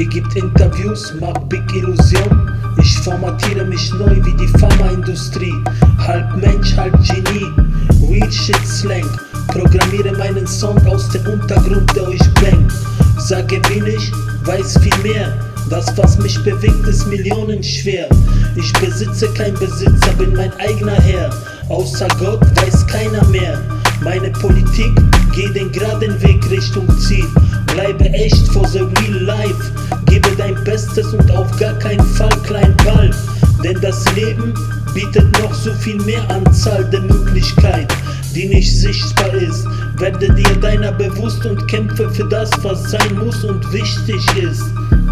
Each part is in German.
Ihr gebt Interviews, macht Big Illusion. Ich formatiere mich neu wie die Pharmaindustrie. Halb Mensch, halb Genie, Real Shit Slang. Programmiere meinen Song aus dem Untergrund, der euch bängt. Sage wenig, weiß viel mehr. Das, was mich bewegt, ist millionenschwer. Ich besitze kein Besitzer, bin mein eigener Herr. Außer Gott weiß keiner mehr. Meine Politik geht den geraden Weg Richtung Ziel. Bleibe echt for the real life. Gebe dein Bestes und auf gar keinen Fall klein Ball. Denn das Leben bietet noch so viel mehr Anzahl der Möglichkeiten, die nicht sichtbar ist. Werde dir deiner bewusst und kämpfe für das, was sein muss und wichtig ist.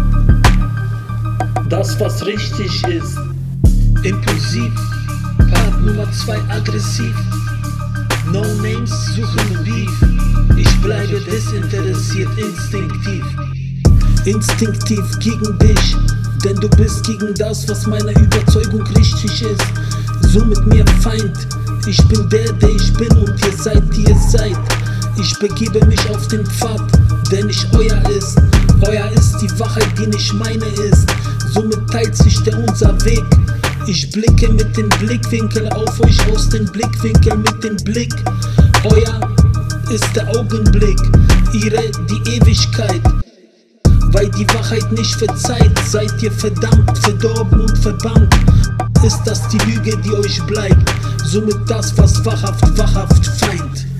Das, was richtig ist. Impulsiv, Part Nummer 2 aggressiv. No Names suchen Beef. Ich bleibe desinteressiert, instinktiv. Instinktiv gegen dich, denn du bist gegen das, was meiner Überzeugung richtig ist. So mit mir Feind. Ich bin der ich bin und ihr seid, die ihr seid. Ich begebe mich auf den Pfad, der nicht euer ist. Euer ist die Wahrheit, die nicht meine ist. Somit teilt sich unser Weg. Ich blicke mit dem Blickwinkel auf euch aus dem Blickwinkel mit dem Blick. Euer ist der Augenblick, ihre die Ewigkeit. Weil die Wahrheit nicht verzeiht, seid ihr verdammt, verdorben und verbannt. Ist das die Lüge, die euch bleibt? Somit das, was wahrhaft Feind.